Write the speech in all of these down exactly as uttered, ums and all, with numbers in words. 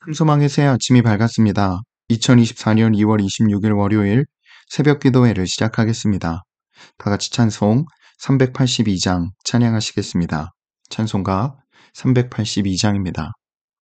금소망의 새 아침이 밝았습니다. 이천이십사년 이월 이십육일 월요일 새벽 기도회를 시작하겠습니다. 다 같이 찬송 삼백팔십이장 찬양하시겠습니다. 찬송가 삼백팔십이장입니다.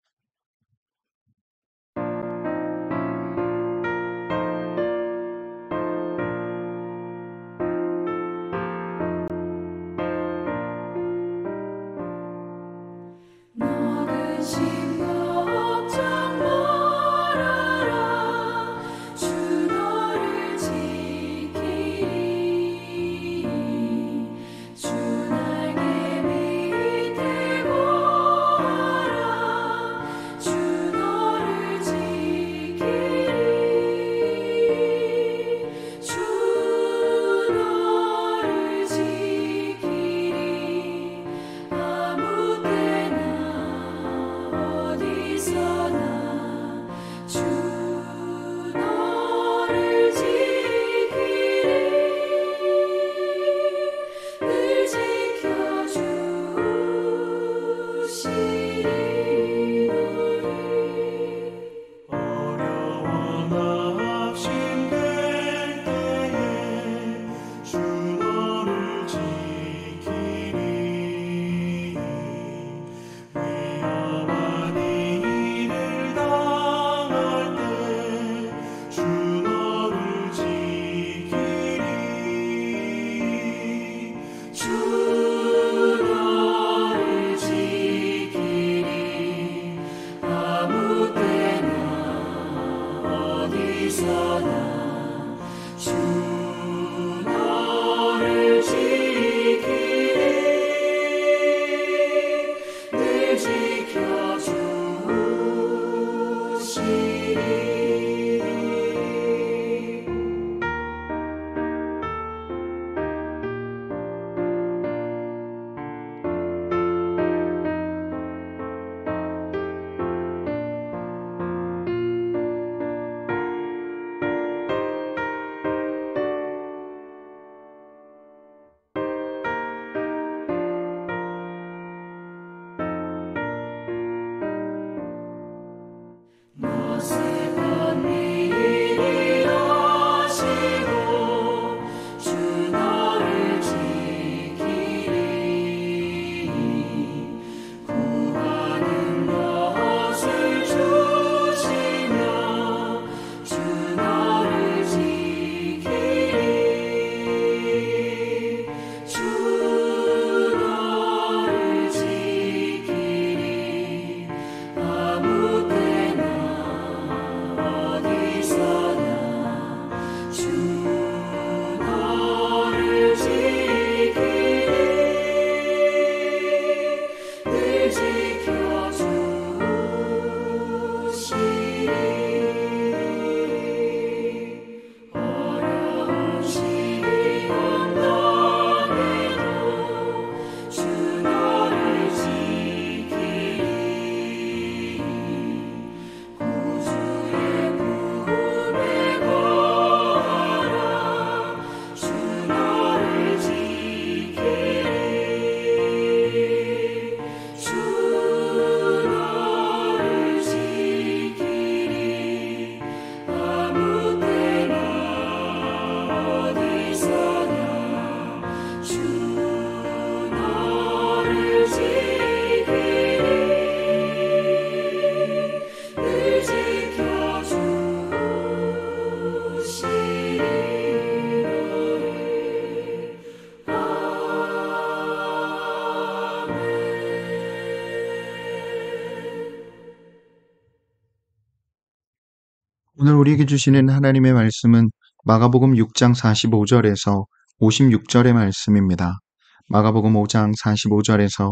오늘 우리에게 주시는 하나님의 말씀은 마가복음 육장 사십오절에서 오십육절의 말씀입니다. 마가복음 오장 사십오절에서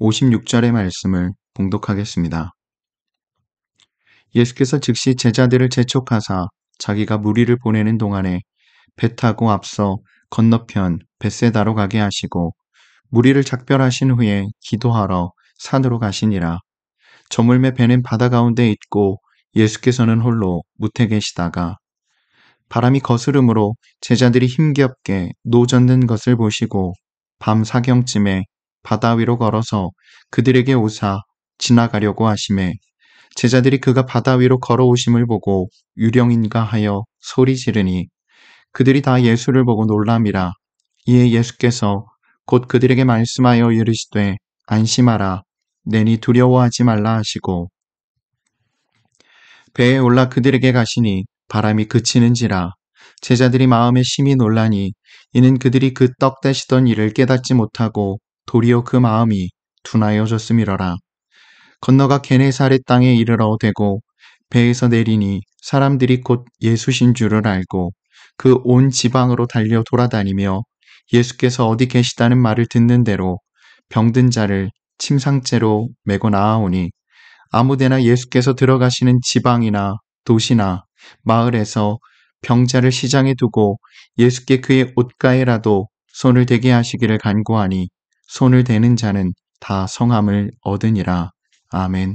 오십육절의 말씀을 봉독하겠습니다. 예수께서 즉시 제자들을 재촉하사 자기가 무리를 보내는 동안에 배 타고 앞서 건너편 벳세다로 가게 하시고 무리를 작별하신 후에 기도하러 산으로 가시니라. 저물매 배는 바다 가운데 있고 예수께서는 홀로 무태 계시다가 바람이 거스름으로 제자들이 힘겹게 노젓는 것을 보시고 밤 사경쯤에 바다 위로 걸어서 그들에게 오사 지나가려고 하심에 제자들이 그가 바다 위로 걸어오심을 보고 유령인가 하여 소리 지르니 그들이 다 예수를 보고 놀람이라. 이에 예수께서 곧 그들에게 말씀하여 이르시되 안심하라. 내니 두려워하지 말라 하시고 배에 올라 그들에게 가시니 바람이 그치는지라. 제자들이 마음에 심히 놀라니 이는 그들이 그 떡 떼시던 일을 깨닫지 못하고 도리어 그 마음이 둔하여졌음이러라. 건너가 게네사렛 땅에 이르러 되고 배에서 내리니 사람들이 곧 예수신 줄을 알고 그 온 지방으로 달려 돌아다니며 예수께서 어디 계시다는 말을 듣는 대로 병든 자를 침상째로 메고 나아오니 아무데나 예수께서 들어가시는 지방이나 도시나 마을에서 병자를 시장에 두고 예수께 그의 옷가에라도 손을 대게 하시기를 간구하니 손을 대는 자는 다 성함을 얻으니라. 아멘.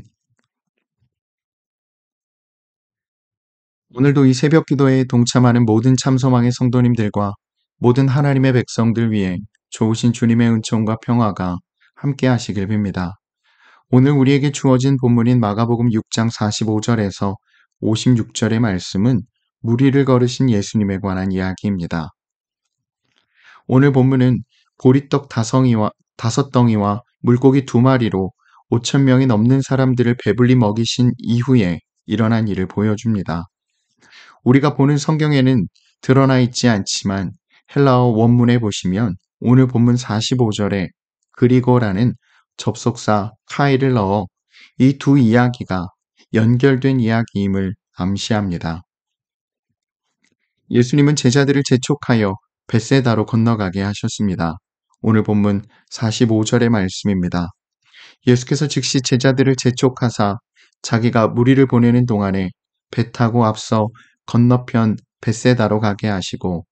오늘도 이 새벽 기도에 동참하는 모든 참소망의 성도님들과 모든 하나님의 백성들 위해 좋으신 주님의 은총과 평화가 함께 하시길 빕니다. 오늘 우리에게 주어진 본문인 마가복음 육 장 사십오 절에서 오십육 절의 말씀은 무리를 걸으신 예수님에 관한 이야기입니다. 오늘 본문은 보리떡 다성이와, 다섯 덩이와 물고기 두 마리로 오천 명이 넘는 사람들을 배불리 먹이신 이후에 일어난 일을 보여줍니다. 우리가 보는 성경에는 드러나 있지 않지만 헬라어 원문에 보시면 오늘 본문 사십오 절에 그리고라는 접속사 카이를 넣어 이 두 이야기가 연결된 이야기임을 암시합니다. 예수님은 제자들을 재촉하여 벳세다로 건너가게 하셨습니다. 오늘 본문 사십오 절의 말씀입니다. 예수께서 즉시 제자들을 재촉하사 자기가 무리를 보내는 동안에 배 타고 앞서 건너편 벳세다로 가게 하시고,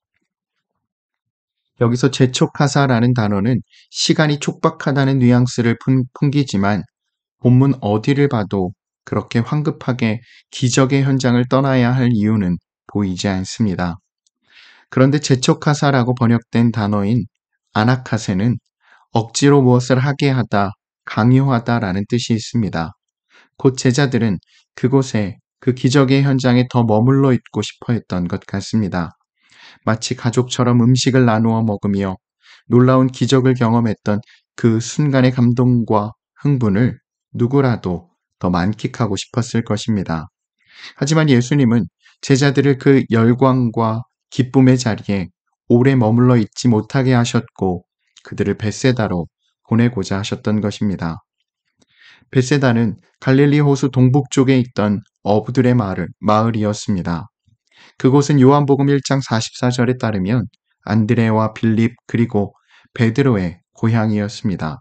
여기서 재촉하사라는 단어는 시간이 촉박하다는 뉘앙스를 품, 풍기지만 본문 어디를 봐도 그렇게 황급하게 기적의 현장을 떠나야 할 이유는 보이지 않습니다. 그런데 재촉하사라고 번역된 단어인 아나카세는 억지로 무엇을 하게 하다, 강요하다라는 뜻이 있습니다. 곧 제자들은 그곳에 그 기적의 현장에 더 머물러 있고 싶어 했던 것 같습니다. 마치 가족처럼 음식을 나누어 먹으며 놀라운 기적을 경험했던 그 순간의 감동과 흥분을 누구라도 더 만끽하고 싶었을 것입니다. 하지만 예수님은 제자들을 그 열광과 기쁨의 자리에 오래 머물러 있지 못하게 하셨고 그들을 벳세다로 보내고자 하셨던 것입니다. 벳세다는 갈릴리 호수 동북쪽에 있던 어부들의 마을, 마을이었습니다. 그곳은 요한복음 일 장 사십사 절에 따르면 안드레와 빌립 그리고 베드로의 고향이었습니다.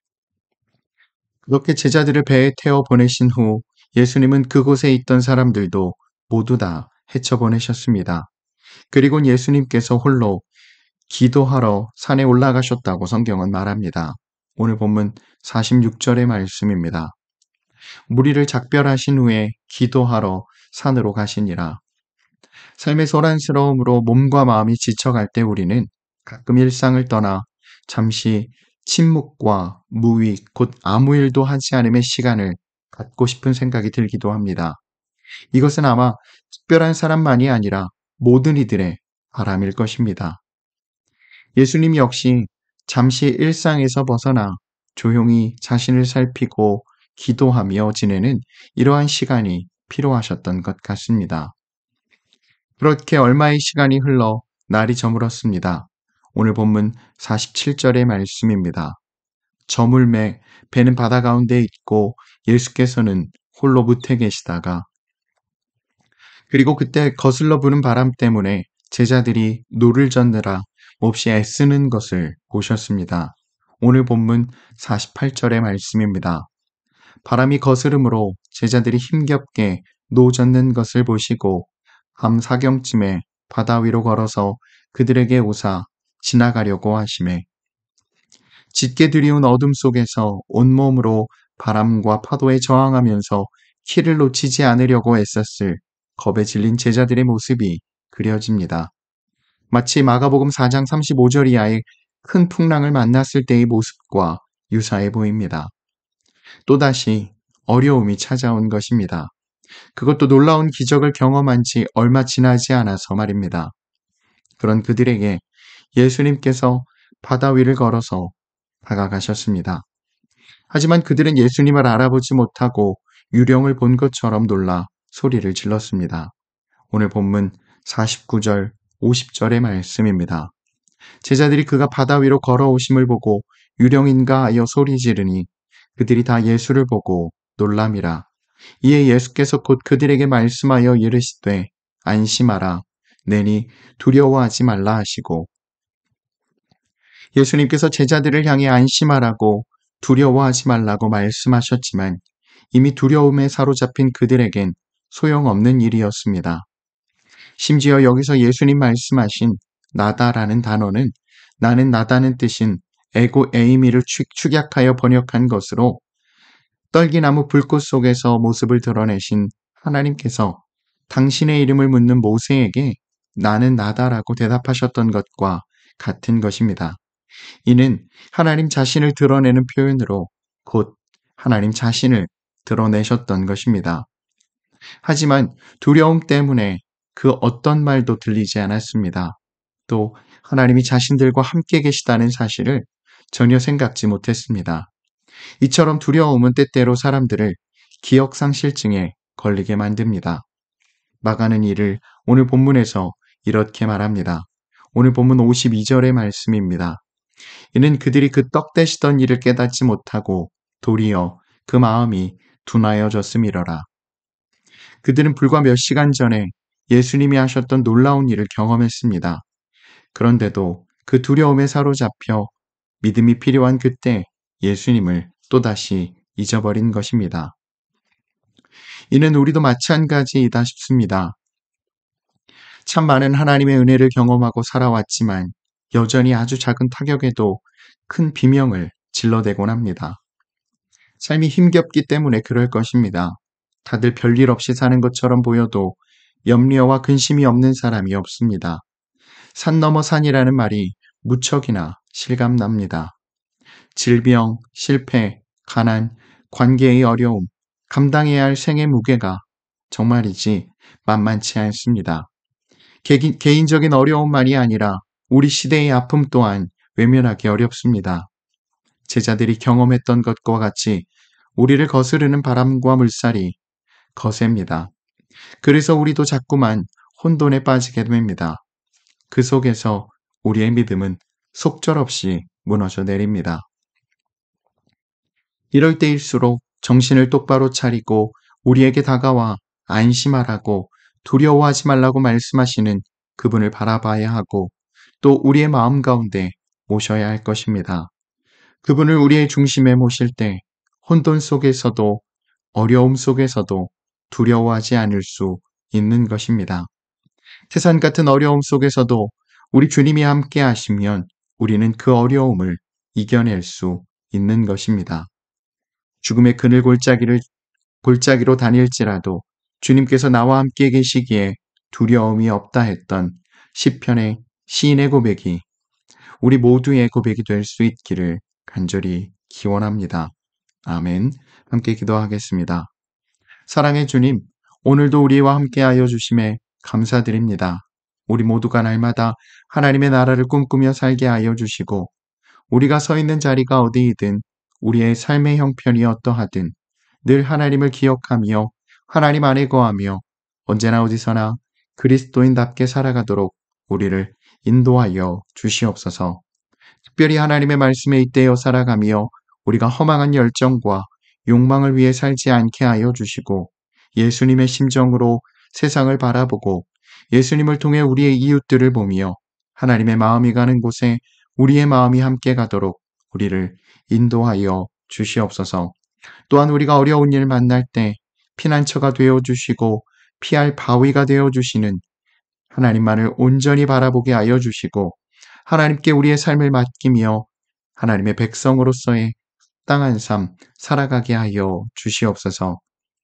그렇게 제자들을 배에 태워 보내신 후 예수님은 그곳에 있던 사람들도 모두 다 헤쳐보내셨습니다. 그리고 예수님께서 홀로 기도하러 산에 올라가셨다고 성경은 말합니다. 오늘 본문 사십육 절의 말씀입니다. 무리를 작별하신 후에 기도하러 산으로 가시니라. 삶의 소란스러움으로 몸과 마음이 지쳐갈 때 우리는 가끔 일상을 떠나 잠시 침묵과 무익, 곧 아무 일도 하지 않음의 시간을 갖고 싶은 생각이 들기도 합니다. 이것은 아마 특별한 사람만이 아니라 모든 이들의 바람일 것입니다. 예수님 역시 잠시 일상에서 벗어나 조용히 자신을 살피고 기도하며 지내는 이러한 시간이 필요하셨던 것 같습니다. 그렇게 얼마의 시간이 흘러 날이 저물었습니다. 오늘 본문 사십칠 절의 말씀입니다. 저물매 배는 바다 가운데 있고 예수께서는 홀로 무태 계시다가, 그리고 그때 거슬러 부는 바람 때문에 제자들이 노를 젓느라 몹시 애쓰는 것을 보셨습니다. 오늘 본문 사십팔 절의 말씀입니다. 바람이 거스름으로 제자들이 힘겹게 노 젓는 것을 보시고 밤 사경쯤에 바다 위로 걸어서 그들에게 오사 지나가려고 하시매, 짙게 드리운 어둠 속에서 온몸으로 바람과 파도에 저항하면서 키를 놓치지 않으려고 애썼을 겁에 질린 제자들의 모습이 그려집니다. 마치 마가복음 사 장 삼십오 절 이하의 큰 풍랑을 만났을 때의 모습과 유사해 보입니다. 또다시 어려움이 찾아온 것입니다. 그것도 놀라운 기적을 경험한 지 얼마 지나지 않아서 말입니다. 그런 그들에게 예수님께서 바다 위를 걸어서 다가가셨습니다. 하지만 그들은 예수님을 알아보지 못하고 유령을 본 것처럼 놀라 소리를 질렀습니다. 오늘 본문 사십구 절, 오십 절의 말씀입니다. 제자들이 그가 바다 위로 걸어오심을 보고 유령인가 하여 소리 지르니 그들이 다 예수를 보고 놀람이라. 이에 예수께서 곧 그들에게 말씀하여 이르시되 안심하라. 내니 두려워하지 말라 하시고, 예수님께서 제자들을 향해 안심하라고 두려워하지 말라고 말씀하셨지만 이미 두려움에 사로잡힌 그들에겐 소용없는 일이었습니다. 심지어 여기서 예수님 말씀하신 나다라는 단어는 나는 나다는 뜻인 에고 에이미를 축약하여 번역한 것으로 떨기나무 불꽃 속에서 모습을 드러내신 하나님께서 당신의 이름을 묻는 모세에게 나는 나다라고 대답하셨던 것과 같은 것입니다. 이는 하나님 자신을 드러내는 표현으로 곧 하나님 자신을 드러내셨던 것입니다. 하지만 두려움 때문에 그 어떤 말도 들리지 않았습니다. 또 하나님이 자신들과 함께 계시다는 사실을 전혀 생각지 못했습니다. 이처럼 두려움은 때때로 사람들을 기억상실증에 걸리게 만듭니다. 마가는 이를 오늘 본문에서 이렇게 말합니다. 오늘 본문 오십이 절의 말씀입니다. 이는 그들이 그 떡 대시던 일을 깨닫지 못하고 도리어 그 마음이 둔하여졌음이러라. 그들은 불과 몇 시간 전에 예수님이 하셨던 놀라운 일을 경험했습니다. 그런데도 그 두려움에 사로잡혀 믿음이 필요한 그때 예수님을 또다시 잊어버린 것입니다. 이는 우리도 마찬가지이다 싶습니다. 참 많은 하나님의 은혜를 경험하고 살아왔지만 여전히 아주 작은 타격에도 큰 비명을 질러대곤 합니다. 삶이 힘겹기 때문에 그럴 것입니다. 다들 별일 없이 사는 것처럼 보여도 염려와 근심이 없는 사람이 없습니다. 산 넘어 산이라는 말이 무척이나 실감납니다. 질병, 실패, 가난, 관계의 어려움, 감당해야 할 생의 무게가 정말이지 만만치 않습니다. 개, 개인적인 어려움만이 아니라 우리 시대의 아픔 또한 외면하기 어렵습니다. 제자들이 경험했던 것과 같이 우리를 거스르는 바람과 물살이 거셉니다. 그래서 우리도 자꾸만 혼돈에 빠지게 됩니다. 그 속에서 우리의 믿음은 속절없이 무너져 내립니다. 이럴 때일수록 정신을 똑바로 차리고 우리에게 다가와 안심하라고 두려워하지 말라고 말씀하시는 그분을 바라봐야 하고 또 우리의 마음 가운데 모셔야 할 것입니다. 그분을 우리의 중심에 모실 때 혼돈 속에서도 어려움 속에서도 두려워하지 않을 수 있는 것입니다. 태산 같은 어려움 속에서도 우리 주님이 함께 하시면 우리는 그 어려움을 이겨낼 수 있는 것입니다. 죽음의 그늘 골짜기를 골짜기로 다닐지라도 주님께서 나와 함께 계시기에 두려움이 없다 했던 시편의 시인의 고백이 우리 모두의 고백이 될 수 있기를 간절히 기원합니다. 아멘. 함께 기도하겠습니다. 사랑의 주님, 오늘도 우리와 함께하여 주심에 감사드립니다. 우리 모두가 날마다 하나님의 나라를 꿈꾸며 살게 하여 주시고 우리가 서 있는 자리가 어디이든 우리의 삶의 형편이 어떠하든 늘 하나님을 기억하며 하나님 안에 거하며 언제나 어디서나 그리스도인답게 살아가도록 우리를 인도하여 주시옵소서. 특별히 하나님의 말씀에 잇대어 살아가며 우리가 허망한 열정과 욕망을 위해 살지 않게 하여 주시고 예수님의 심정으로 세상을 바라보고 예수님을 통해 우리의 이웃들을 보며 하나님의 마음이 가는 곳에 우리의 마음이 함께 가도록 우리를 인도하여 주시옵소서. 또한 우리가 어려운 일 만날 때 피난처가 되어주시고 피할 바위가 되어주시는 하나님만을 온전히 바라보게 하여 주시고 하나님께 우리의 삶을 맡기며 하나님의 백성으로서의 땅한 삶 살아가게 하여 주시옵소서.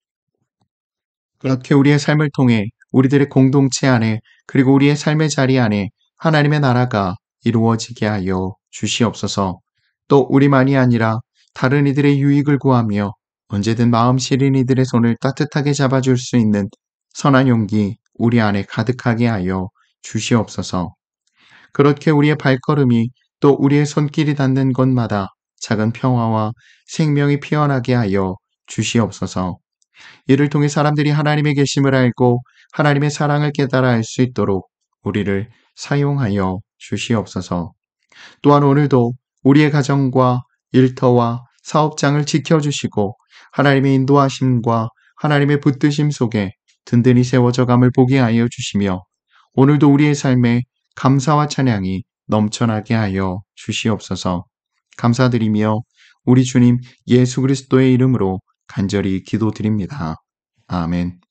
그렇게 우리의 삶을 통해 우리들의 공동체 안에 그리고 우리의 삶의 자리 안에 하나님의 나라가 이루어지게 하여 주시옵소서. 또 우리만이 아니라 다른 이들의 유익을 구하며 언제든 마음 시린 이들의 손을 따뜻하게 잡아줄 수 있는 선한 용기 우리 안에 가득하게 하여 주시옵소서. 그렇게 우리의 발걸음이 또 우리의 손길이 닿는 곳마다 작은 평화와 생명이 피어나게 하여 주시옵소서. 이를 통해 사람들이 하나님의 계심을 알고 하나님의 사랑을 깨달아 알 수 있도록 우리를 사용하여 주시옵소서. 또한 오늘도 우리의 가정과 일터와 사업장을 지켜주시고 하나님의 인도하심과 하나님의 붙드심 속에 든든히 세워져 감을 보게 하여 주시며 오늘도 우리의 삶에 감사와 찬양이 넘쳐나게 하여 주시옵소서. 감사드리며 우리 주님 예수 그리스도의 이름으로 간절히 기도드립니다. 아멘.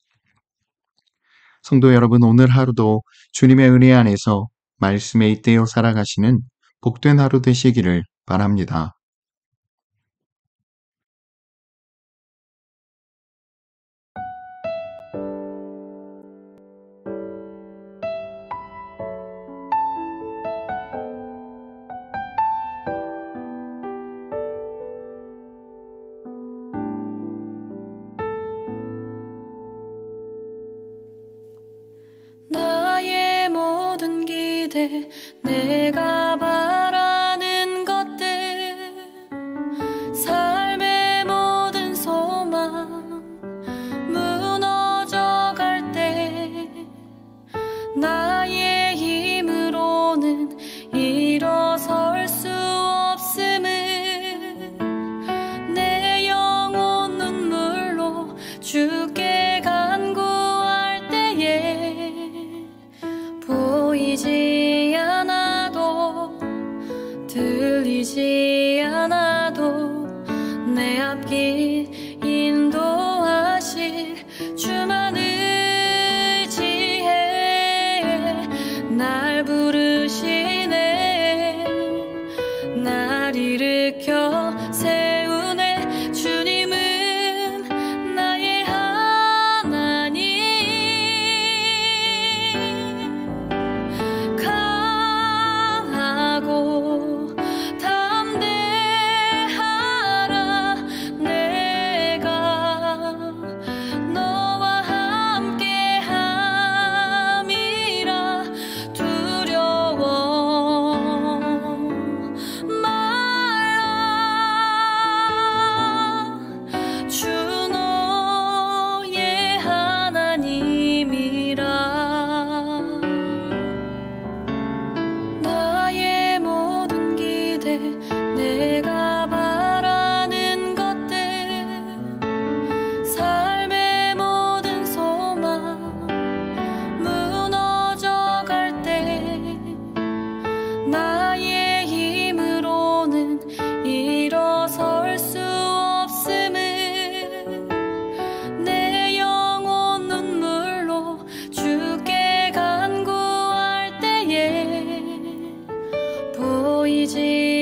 성도 여러분, 오늘 하루도 주님의 은혜 안에서 말씀에 잇대어 살아가시는 복된 하루 되시기를 바랍니다. 나의 모든 기대, 내가 바라는 것들, 삶의 모든 소망 무너져 갈 때 나의 힘으로는 일어설 수 없음을 내 영혼 눈물로 주께 간구할 때에 보이지 않아도 들리지 않아도 내 앞길 인도하실 주만 의지해 날 부르시네 날 일으켜 세우네 주님은 나의 하나님 강하고 담대하라 내가 너와 함께함이라 두려워 말라 주 너의 하나님이라 나의 모든 기대 내가 바라는 것들 삶의 모든 소망 무너져 갈 때 나의 힘으로는 일어설 수 없음을 내 영혼 눈물로 주께 간구할 때에 보이지